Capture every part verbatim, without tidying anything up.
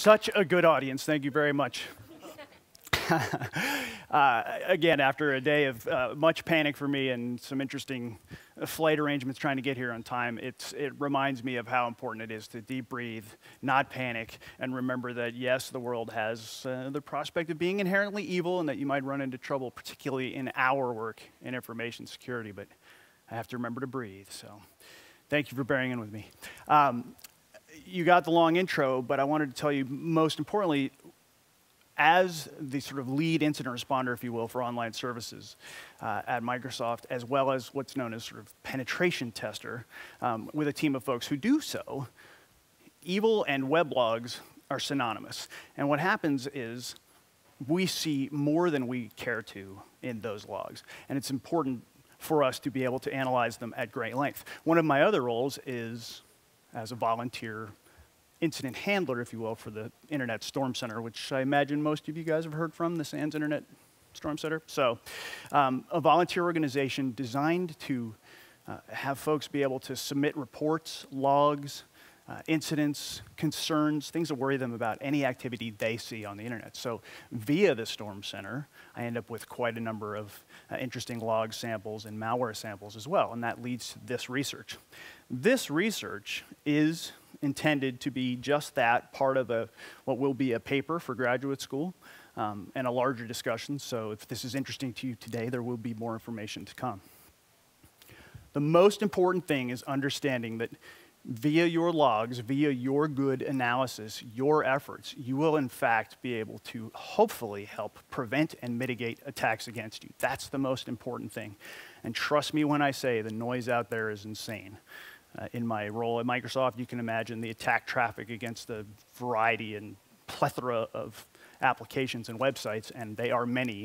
Such a good audience. Thank you very much. uh, again, after a day of uh, much panic for me and some interesting uh, flight arrangements trying to get here on time, it's, it reminds me of how important it is to deep breathe, not panic, and remember that, yes, the world has uh, the prospect of being inherently evil and that you might run into trouble, particularly in our work in information security, but I have to remember to breathe. So thank you for bearing in with me. Um, you got the long intro, but I wanted to tell you, most importantly, as the sort of lead incident responder, if you will, for online services uh, at Microsoft, as well as what's known as sort of penetration tester, um, with a team of folks who do so, evil and weblogs are synonymous. And what happens is we see more than we care to in those logs. And it's important for us to be able to analyze them at great length. One of my other roles is as a volunteer incident handler, if you will, for the Internet Storm Center, which I imagine most of you guys have heard from, the SANS Internet Storm Center. So um, a volunteer organization designed to uh, have folks be able to submit reports, logs, uh, incidents, concerns, things that worry them about any activity they see on the internet. So via the Storm Center, I end up with quite a number of uh, interesting log samples and malware samples as well, and that leads to this research. This research is intended to be just that, part of a, what will be a paper for graduate school um, and a larger discussion. So if this is interesting to you today, there will be more information to come. The most important thing is understanding that via your logs, via your good analysis, your efforts, you will in fact be able to hopefully help prevent and mitigate attacks against you. That's the most important thing. And trust me when I say the noise out there is insane. Uh, in my role at Microsoft, you can imagine the attack traffic against the variety and plethora of applications and websites, and they are many,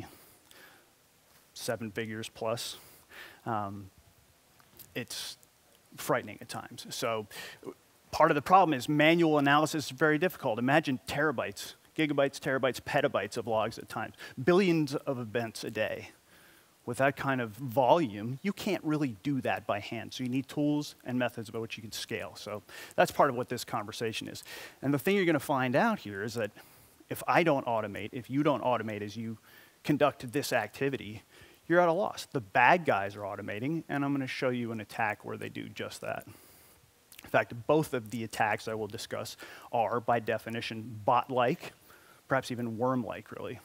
seven figures plus. Um, it's frightening at times. So part of the problem is manual analysis is very difficult. Imagine terabytes, gigabytes, terabytes, petabytes of logs at times, billions of events a day. With that kind of volume, you can't really do that by hand. So you need tools and methods by which you can scale. So that's part of what this conversation is. And the thing you're going to find out here is that if I don't automate, if you don't automate as you conduct this activity, you're at a loss. The bad guys are automating, and I'm going to show you an attack where they do just that. In fact, both of the attacks I will discuss are, by definition, bot-like, perhaps even worm-like, really.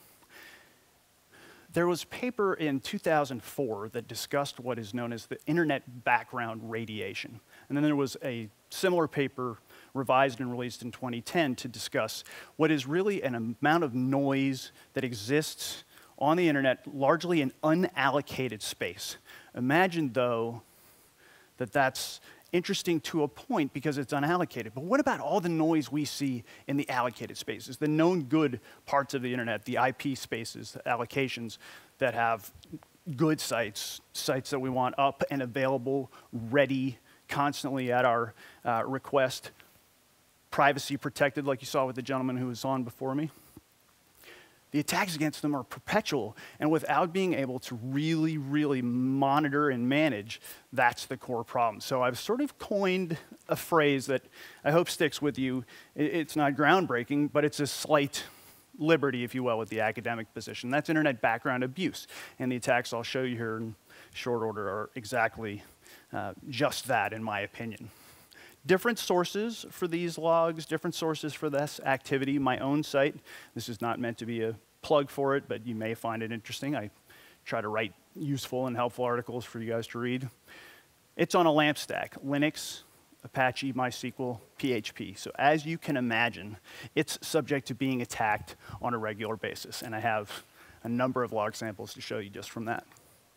There was a paper in two thousand four that discussed what is known as the internet background radiation. And then there was a similar paper revised and released in twenty ten to discuss what is really an amount of noise that exists on the internet, largely in unallocated space. Imagine, though, that that's interesting to a point because it's unallocated. But what about all the noise we see in the allocated spaces, the known good parts of the internet, the I P spaces, the allocations that have good sites, sites that we want up and available, ready, constantly at our uh, request, privacy protected, like you saw with the gentleman who was on before me? The attacks against them are perpetual, and without being able to really, really monitor and manage, that's the core problem. So I've sort of coined a phrase that I hope sticks with you. It's not groundbreaking, but it's a slight liberty, if you will, with the academic position. That's internet background abuse, and the attacks I'll show you here in short order are exactly uh, just that, in my opinion. Different sources for these logs, different sources for this activity. My own site, this is not meant to be a plug for it, but you may find it interesting. I try to write useful and helpful articles for you guys to read. It's on a LAMP stack, Linux, Apache, MySQL, P H P. So as you can imagine, it's subject to being attacked on a regular basis. And I have a number of log samples to show you just from that.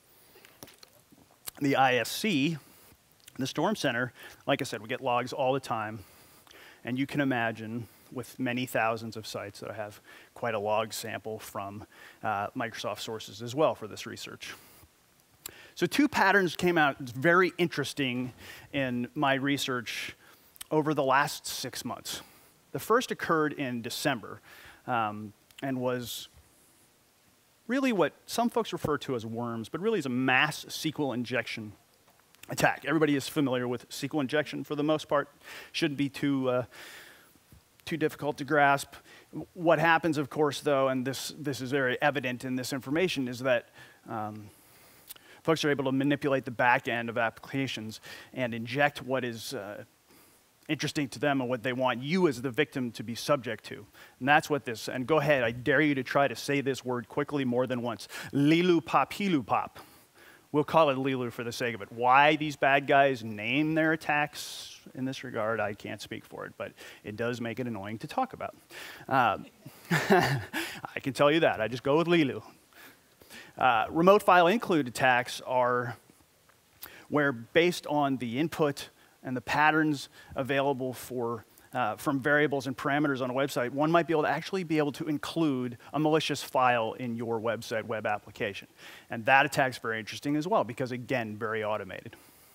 The I S C, the Storm Center, like I said, we get logs all the time. And you can imagine, with many thousands of sites, that I have quite a log sample from uh, Microsoft sources as well for this research. So two patterns came out very interesting in my research over the last six months. The first occurred in December um, and was really what some folks refer to as worms, but really is a mass S Q L injection attack. Everybody is familiar with S Q L injection for the most part. Shouldn't be too uh, too difficult to grasp. What happens, of course, though, and this, this is very evident in this information, is that um, folks are able to manipulate the back end of applications and inject what is uh, interesting to them and what they want you as the victim to be subject to. And that's what this, and go ahead, I dare you to try to say this word quickly more than once. Lilu pop, hilu pop. We'll call it Lilu for the sake of it. Why these bad guys name their attacks in this regard, I can't speak for it, but it does make it annoying to talk about. Um, I can tell you that. I just go with Lilu. Uh, remote file include attacks are where, based on the input and the patterns available for, uh, from variables and parameters on a website, one might be able to actually be able to include a malicious file in your website web application. And that attack's very interesting as well, because again, very automated.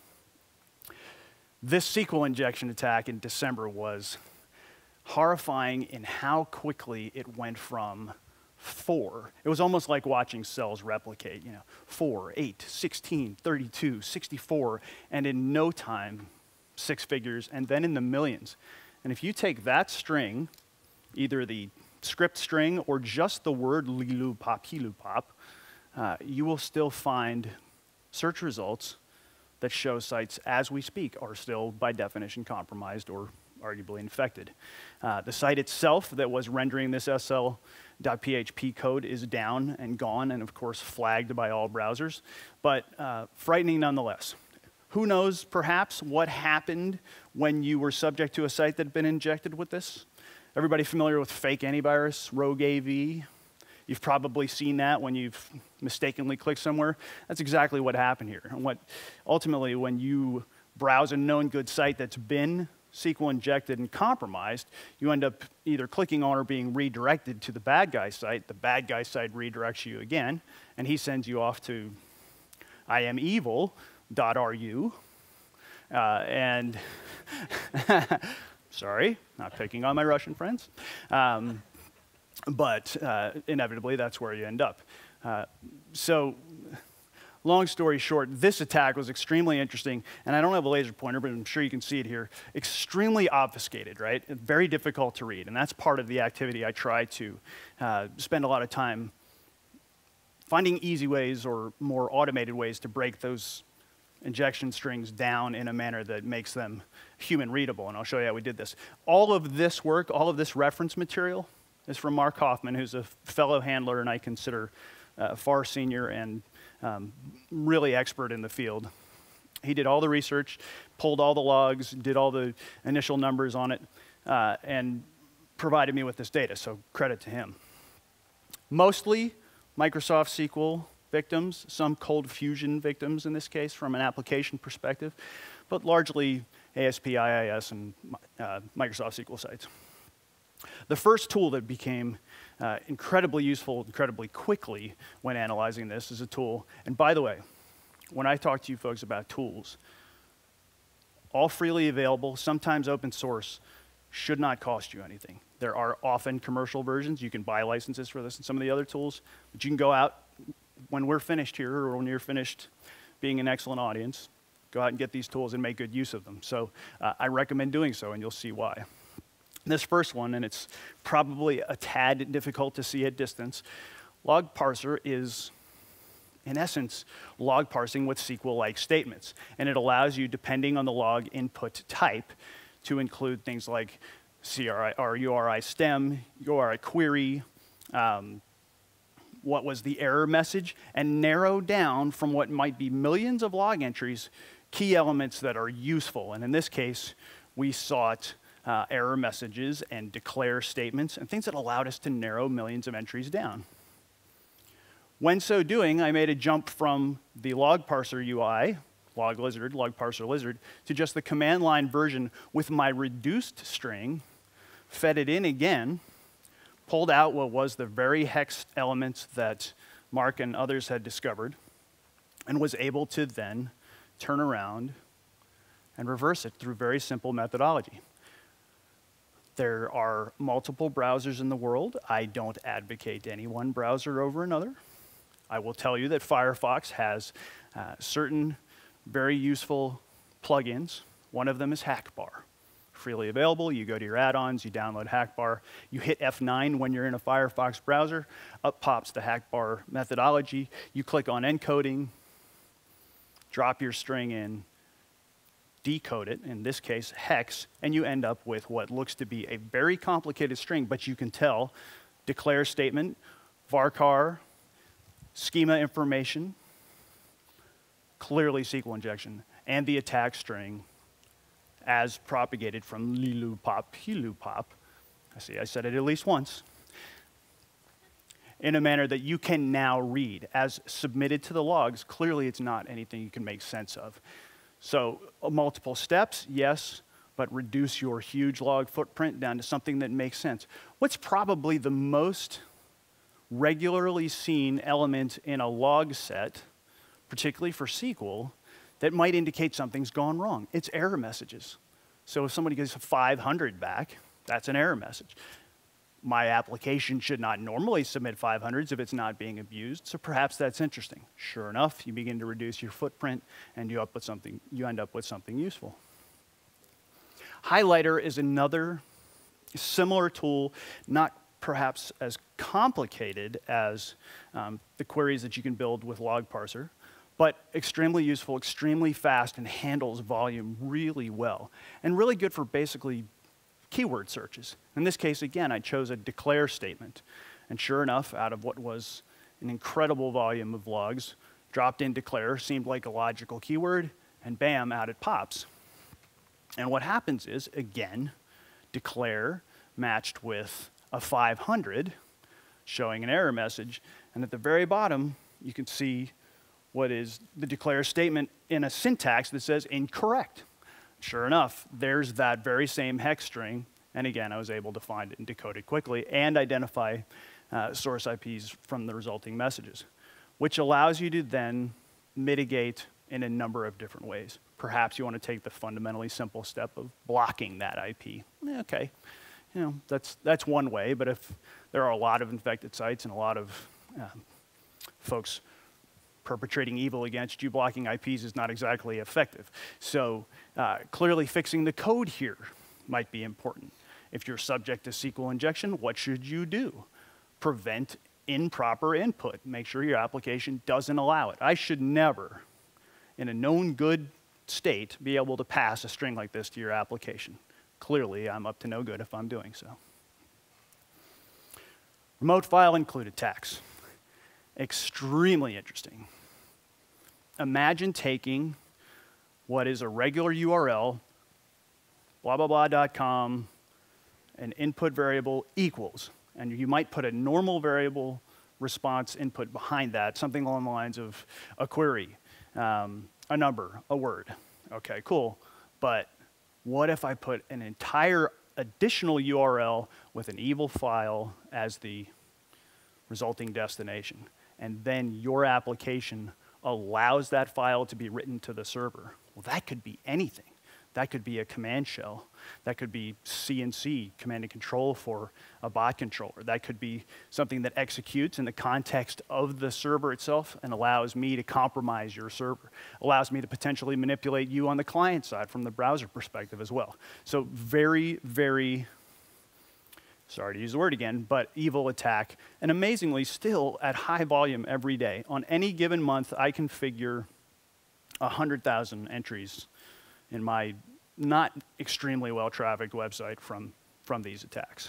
This S Q L injection attack in December was horrifying in how quickly it went from four. It was almost like watching cells replicate, you know, four, eight, sixteen, thirty-two, sixty-four, and in no time, six figures, and then in the millions. And if you take that string, either the script string or just the word lilu pop, hilu pop, uh, you will still find search results that show sites as we speak are still by definition compromised or arguably infected. Uh, the site itself that was rendering this S L dot P H P code is down and gone, and of course flagged by all browsers, but uh, frightening nonetheless. Who knows, perhaps, what happened when you were subject to a site that had been injected with this? Everybody familiar with fake antivirus, rogue A V? You've probably seen that when you've mistakenly clicked somewhere. That's exactly what happened here. And what ultimately, when you browse a known good site that's been S Q L injected and compromised, you end up either clicking on or being redirected to the bad guy site. The bad guy site redirects you again, and he sends you off to I am evil dot R U, uh, and sorry, not picking on my Russian friends, um, but uh, inevitably that's where you end up. Uh, so, long story short, this attack was extremely interesting, and I don't have a laser pointer, but I'm sure you can see it here. Extremely obfuscated, right? Very difficult to read, and that's part of the activity I try to uh, spend a lot of time finding easy ways or more automated ways to break those injection strings down in a manner that makes them human readable, and I'll show you how we did this. All of this work, all of this reference material is from Mark Hoffman, who's a fellow handler and I consider uh, far senior and um, really expert in the field. He did all the research, pulled all the logs, did all the initial numbers on it, uh, and provided me with this data, so credit to him. Mostly Microsoft S Q L victims, some Cold Fusion victims in this case from an application perspective, but largely A S P I I S and uh, Microsoft S Q L sites. The first tool that became uh, incredibly useful, incredibly quickly when analyzing this is a tool, and by the way, when I talk to you folks about tools, all freely available, sometimes open source, should not cost you anything. There are often commercial versions. You can buy licenses for this and some of the other tools, but you can go out when we're finished here or when you're finished being an excellent audience, go out and get these tools and make good use of them. So uh, I recommend doing so, and you'll see why. This first one, and it's probably a tad difficult to see at distance, log parser is, in essence, log parsing with S Q L-like statements. And it allows you, depending on the log input type, to include things like C R I or U R I stem, U R I query, um, what was the error message, and narrow down from what might be millions of log entries, key elements that are useful. And in this case, we sought uh, error messages and declare statements and things that allowed us to narrow millions of entries down. When so doing, I made a jump from the log parser U I, log lizard, log parser lizard, to just the command line version with my reduced string, fed it in again, pulled out what was the very hex elements that Mark and others had discovered, and was able to then turn around and reverse it through very simple methodology. There are multiple browsers in the world. I don't advocate any one browser over another. I will tell you that Firefox has uh, certain very useful plugins. One of them is Hackbar. freely available. You go to your add-ons, you download Hackbar, you hit F nine when you're in a Firefox browser, up pops the Hackbar methodology, you click on encoding, drop your string in, decode it, in this case hex, and you end up with what looks to be a very complicated string, but you can tell declare statement, varchar, schema information, clearly S Q L injection, and the attack string as propagated from lilupop, hilupop. I see, I said it at least once, in a manner that you can now read. As submitted to the logs, clearly it's not anything you can make sense of. So uh, multiple steps, yes, but reduce your huge log footprint down to something that makes sense. What's probably the most regularly seen element in a log set, particularly for S Q L, that might indicate something's gone wrong? It's error messages. So if somebody gets a five hundred back, that's an error message. My application should not normally submit five hundreds if it's not being abused, so perhaps that's interesting. Sure enough, you begin to reduce your footprint, and you, up with something, you end up with something useful. Highlighter is another similar tool, not perhaps as complicated as um, the queries that you can build with log parser, but extremely useful, extremely fast, and handles volume really well, and really good for basically keyword searches. In this case, again, I chose a declare statement, and sure enough, out of what was an incredible volume of logs, dropped in declare, seemed like a logical keyword, and bam, out it pops. And what happens is, again, declare matched with a five hundred, showing an error message, and at the very bottom, you can see what is the declare statement in a syntax that says incorrect. Sure enough, there's that very same hex string, and again, I was able to find it and decode it quickly and identify uh, source I Ps from the resulting messages, which allows you to then mitigate in a number of different ways. Perhaps you want to take the fundamentally simple step of blocking that I P. Okay, you know, that's, that's one way, but if there are a lot of infected sites and a lot of uh, folks perpetrating evil against you, blocking I Ps is not exactly effective. So uh, clearly fixing the code here might be important. If you're subject to S Q L injection, what should you do? Prevent improper input. Make sure your application doesn't allow it. I should never, in a known good state, be able to pass a string like this to your application. Clearly, I'm up to no good if I'm doing so. Remote file include attacks. Extremely interesting. Imagine taking what is a regular U R L, blah, blah, blah, dot com, an input variable equals, and you might put a normal variable response input behind that, something along the lines of a query, um, a number, a word. Okay, cool. But what if I put an entire additional U R L with an evil file as the resulting destination? And then your application allows that file to be written to the server. Well, that could be anything. That could be a command shell. That could be C and C, command and control for a bot controller. That could be something that executes in the context of the server itself and allows me to compromise your server, allows me to potentially manipulate you on the client side from the browser perspective as well. So very, very, sorry to use the word again, but evil attack. And amazingly, still at high volume every day. On any given month, I configure one hundred thousand entries in my not extremely well-trafficked website from, from these attacks.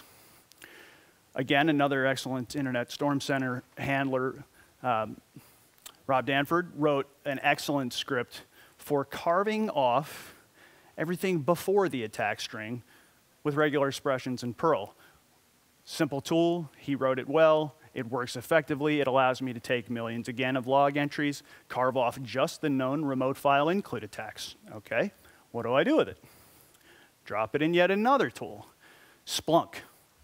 Again, another excellent Internet Storm Center handler, um, Rob Danford, wrote an excellent script for carving off everything before the attack string with regular expressions in Perl. Simple tool, he wrote it well, it works effectively, it allows me to take millions again of log entries, carve off just the known remote file include attacks. Okay, what do I do with it? Drop it in yet another tool, Splunk.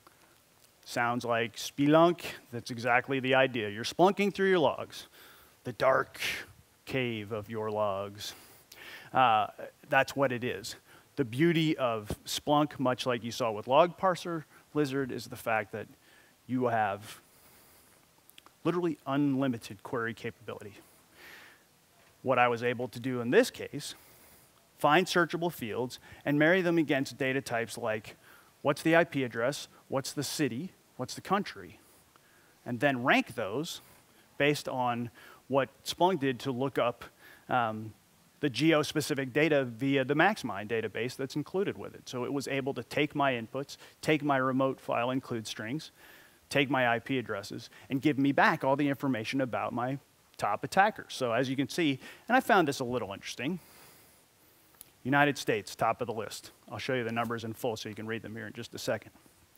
Sounds like Spelunk, that's exactly the idea. You're splunking through your logs, the dark cave of your logs. Uh, that's what it is. The beauty of Splunk, much like you saw with Log Parser Lizard, is the fact that you have literally unlimited query capability. What I was able to do in this case find searchable fields, and marry them against data types like what's the I P address, what's the city, what's the country, and then rank those based on what Splunk did to look up um, the geo-specific data via the MaxMind database that's included with it. So it was able to take my inputs, take my remote file include strings, take my I P addresses, and give me back all the information about my top attackers. So as you can see, and I found this a little interesting, United States, top of the list. I'll show you the numbers in full so you can read them here in just a second.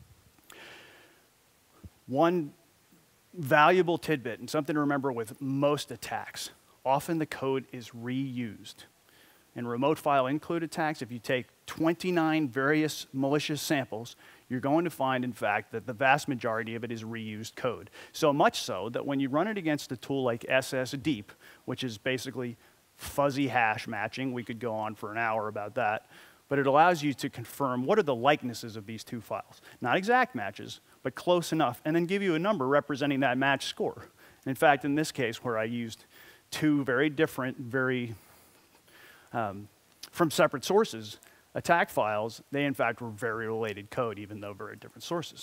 One valuable tidbit, and something to remember with most attacks, often the code is reused. In remote file include attacks, if you take twenty-nine various malicious samples, you're going to find, in fact, that the vast majority of it is reused code. So much so that when you run it against a tool like S S Deep, which is basically fuzzy hash matching, we could go on for an hour about that, but it allows you to confirm what are the likenesses of these two files. Not exact matches, but close enough, and then give you a number representing that match score. In fact, in this case, where I used two very different, very, um, from separate sources, attack files, they in fact were very related code, even though very different sources.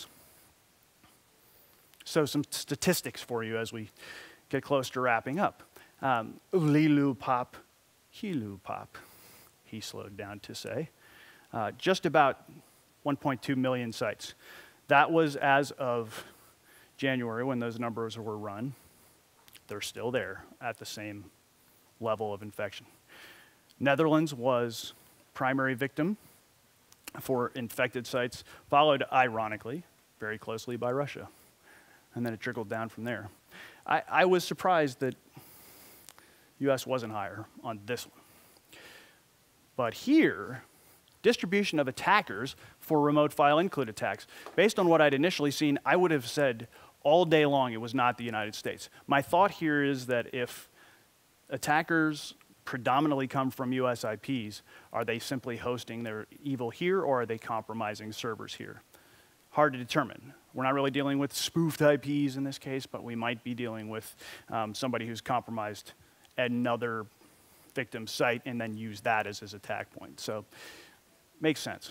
So some statistics for you as we get close to wrapping up. Um, Lilu pop, Hilu pop, he slowed down to say. Uh, just about one point two million sites. That was as of January when those numbers were run. They're still there at the same level of infection. Netherlands was primary victim for infected sites, followed ironically very closely by Russia. And then it trickled down from there. I, I was surprised that U S wasn't higher on this one. But here, distribution of attackers for remote file include attacks. Based on what I'd initially seen, I would have said all day long it was not the United States. My thought here is that if attackers predominantly come from U S I Ps, are they simply hosting their evil here, or are they compromising servers here? Hard to determine. We're not really dealing with spoofed I Ps in this case, but we might be dealing with um, somebody who's compromised another victim site and then use that as his attack point. So, makes sense.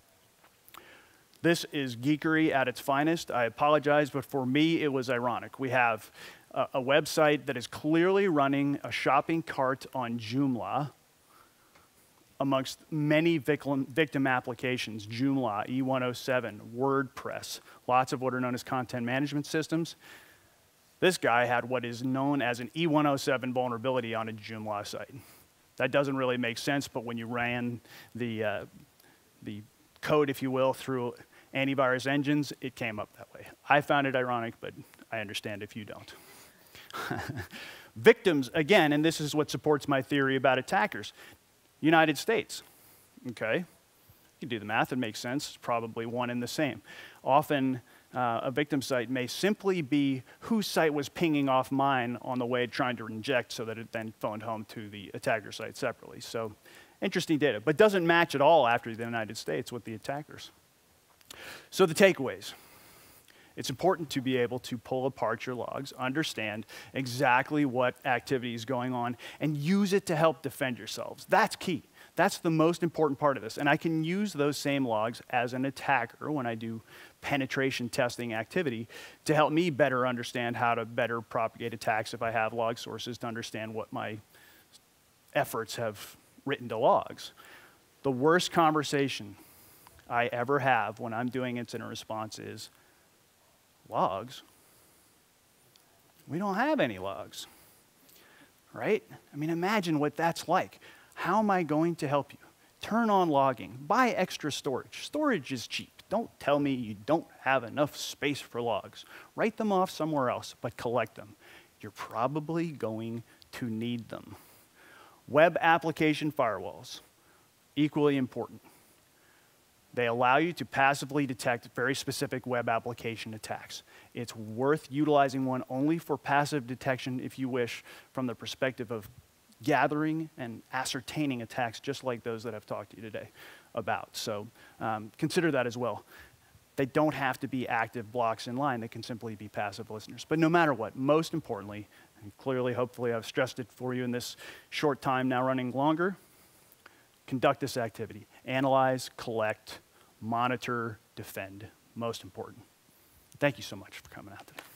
This is geekery at its finest. I apologize, but for me, it was ironic. We have a, a website that is clearly running a shopping cart on Joomla amongst many victim, victim applications, Joomla, E one oh seven, WordPress, lots of what are known as content management systems. This guy had what is known as an E one oh seven vulnerability on a Joomla site. That doesn't really make sense, but when you ran the, uh, the code, if you will, through antivirus engines, it came up that way. I found it ironic, but I understand if you don't. Victims, again, and this is what supports my theory about attackers. United States, okay? You do the math, it makes sense. It's probably one and the same. Often, uh, a victim site may simply be whose site was pinging off mine on the way trying to inject so that it then phoned home to the attacker site separately. So, interesting data, but doesn't match at all after the United States with the attackers. So the takeaways. It's important to be able to pull apart your logs, understand exactly what activity is going on, and use it to help defend yourselves. That's key. That's the most important part of this. And I can use those same logs as an attacker when I do penetration testing activity to help me better understand how to better propagate attacks if I have log sources to understand what my efforts have written to logs. The worst conversation I ever have when I'm doing incident response is, logs? We don't have any logs, right? I mean, imagine what that's like. How am I going to help you? Turn on logging, buy extra storage. Storage is cheap. Don't tell me you don't have enough space for logs. Write them off somewhere else, but collect them. You're probably going to need them. Web application firewalls, equally important. They allow you to passively detect very specific web application attacks. It's worth utilizing one only for passive detection, if you wish, from the perspective of gathering and ascertaining attacks just like those that I've talked to you today about. So um, consider that as well. They don't have to be active blocks in line. They can simply be passive listeners. But no matter what, most importantly, and clearly, hopefully I've stressed it for you in this short time now running longer, conduct this activity. Analyze, collect, monitor, defend. Most important. Thank you so much for coming out today.